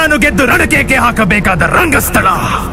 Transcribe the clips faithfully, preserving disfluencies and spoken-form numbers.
ರಣವನ್ನು ಗೆದ್ದು ರಣಕೇಕೆ ಹಾಕಬೇಕಾದ ರಂಗಸ್ಥಳ.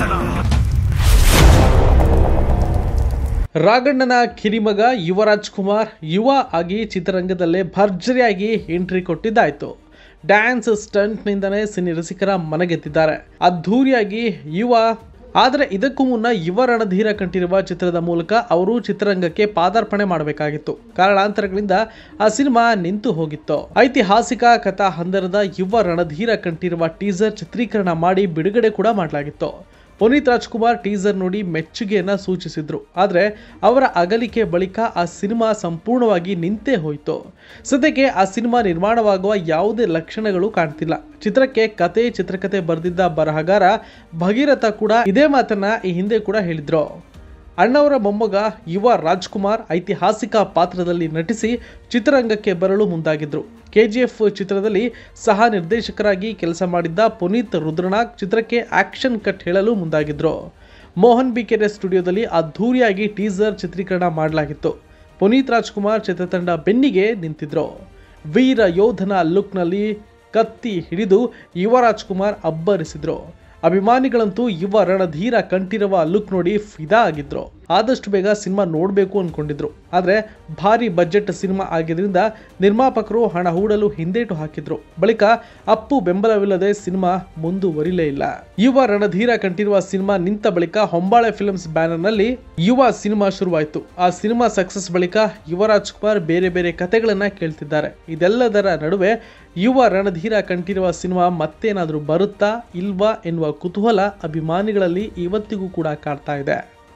ರಾಘಣ್ಣನ ಕಿರಿಮಗ ಯುವರಾಜ್ ಕುಮಾರ್ ಯುವ ಆಗಿ ಚಿತ್ರರಂಗದಲ್ಲೇ ಭರ್ಜರಿಯಾಗಿ ಎಂಟ್ರಿ ಕೊಟ್ಟಿದ್ದಾಯ್ತು. ಡ್ಯಾನ್ಸ್ ಸ್ಟಂಟ್ನಿಂದನೇ ಸಿನಿ ರಸಿಕರ ಮನಗೆದ್ದಿದ್ದಾರೆ. ಅದ್ಧೂರಿಯಾಗಿ ಯುವ. ಆದರೆ ಇದಕ್ಕೂ ಮುನ್ನ ಯುವ ರಣಧೀರ ಕಂಠೀರವ ಚಿತ್ರದ ಮೂಲಕ ಅವರು ಚಿತ್ರರಂಗಕ್ಕೆ ಪಾದಾರ್ಪಣೆ ಮಾಡಬೇಕಾಗಿತ್ತು. ಕಾರಣಾಂತರಗಳಿಂದ ಆ ಸಿನಿಮಾ ನಿಂತು ಹೋಗಿತ್ತು. ಐತಿಹಾಸಿಕ ಕಥಾ ಹಂದರದ ಯುವ ರಣಧೀರ ಕಂಠೀರವ ಟೀಸರ್ ಚಿತ್ರೀಕರಣ ಮಾಡಿ ಬಿಡುಗಡೆ ಕೂಡ ಮಾಡಲಾಗಿತ್ತು. ಪುನೀತ್ ರಾಜ್ಕುಮಾರ್ ಟೀಸರ್ ನೋಡಿ ಮೆಚ್ಚುಗೆಯನ್ನ ಸೂಚಿಸಿದ್ರು. ಆದರೆ ಅವರ ಅಗಲಿಕೆ ಬಳಿಕ ಆ ಸಿನಿಮಾ ಸಂಪೂರ್ಣವಾಗಿ ನಿಂತೇ ಹೋಯಿತು. ಸದ್ಯಕ್ಕೆ ಆ ಸಿನಿಮಾ ನಿರ್ಮಾಣವಾಗುವ ಯಾವುದೇ ಲಕ್ಷಣಗಳು ಕಾಣ್ತಿಲ್ಲ. ಚಿತ್ರಕ್ಕೆ ಕತೆ ಚಿತ್ರಕಥೆ ಬರೆದಿದ್ದ ಬರಹಗಾರ ಭಗೀರಥ ಕೂಡ ಇದೇ ಮಾತನ್ನ ಈ ಹಿಂದೆ ಕೂಡ ಹೇಳಿದ್ರು. ಅಣ್ಣವರ ಮೊಮ್ಮಗ ಯುವ ರಾಜ್ಕುಮಾರ್ ಐತಿಹಾಸಿಕ ಪಾತ್ರದಲ್ಲಿ ನಟಿಸಿ ಚಿತ್ರರಂಗಕ್ಕೆ ಬರಲು ಮುಂದಾಗಿದ್ರು. ಕೆಜಿಎಫ್ ಚಿತ್ರದಲ್ಲಿ ಸಹ ನಿರ್ದೇಶಕರಾಗಿ ಕೆಲಸ ಮಾಡಿದ್ದ ಪುನೀತ್ ರುದ್ರನಾಗ್ ಚಿತ್ರಕ್ಕೆ ಆಕ್ಷನ್ ಕಟ್ ಹೇಳಲು ಮುಂದಾಗಿದ್ರು. ಮೋಹನ್ ಬಿಕೆರೆ ಸ್ಟುಡಿಯೋದಲ್ಲಿ ಅದ್ಧೂರಿಯಾಗಿ ಟೀಸರ್ ಚಿತ್ರೀಕರಣ ಮಾಡಲಾಗಿತ್ತು. ಪುನೀತ್ ರಾಜ್ಕುಮಾರ್ ಚಿತ್ರತಂಡ ಬೆನ್ನಿಗೆ ನಿಂತಿದ್ರು. ವೀರ ಯೋಧನ ಲುಕ್ನಲ್ಲಿ ಕತ್ತಿ ಹಿಡಿದು ಯುವ ರಾಜ್ಕುಮಾರ್ ಅಬ್ಬರಿಸಿದ್ರು. ಅಭಿಮಾನಿಗಳಂತೂ ಯುವ ರಣಧೀರ ಕಂಠೀರವ ಲುಕ್ ನೋಡಿ ಫಿದಾ ಆಗಿದ್ರು. ಆದಷ್ಟು ಬೇಗ ಸಿನಿಮಾ ನೋಡಬೇಕು ಅನ್ಕೊಂಡಿದ್ರು. ಆದರೆ ಭಾರಿ ಬಜೆಟ್ ಸಿನಿಮಾ ಆಗಿದ್ರಿಂದ ನಿರ್ಮಾಪಕರು ಹಣ ಹೂಡಲು ಹಿಂದೇಟು ಹಾಕಿದ್ರು. ಬಳಿಕ ಅಪ್ಪು ಬೆಂಬಲವಿಲ್ಲದೆ ಸಿನಿಮಾ ಮುಂದುವರಿಲೇ ಇಲ್ಲ. ಯುವ ರಣಧೀರ ಕಂಠೀರವ ಸಿನಿಮಾ ನಿಂತ ಬಳಿಕ ಹೊಂಬಾಳೆ ಫಿಲ್ಮ್ಸ್ ಬ್ಯಾನರ್ ನಲ್ಲಿ ಯುವ ಸಿನಿಮಾ ಶುರುವಾಯಿತು. ಆ ಸಿನಿಮಾ ಸಕ್ಸಸ್ ಬಳಿಕ ಯುವರಾಜ್ ಕುಮಾರ್ ಬೇರೆ ಬೇರೆ ಕಥೆಗಳನ್ನ ಕೇಳ್ತಿದ್ದಾರೆ. ಇದೆಲ್ಲದರ ನಡುವೆ ಯುವ ರಣಧೀರ ಕಂಠೀರವ ಸಿನಿಮಾ ಮತ್ತೇನಾದ್ರೂ ಬರುತ್ತಾ ಇಲ್ವಾ ಎನ್ನುವ ಕುತೂಹಲ ಅಭಿಮಾನಿಗಳಲ್ಲಿ ಇವತ್ತಿಗೂ ಕೂಡ ಕಾಡ್ತಾ ಇದೆ.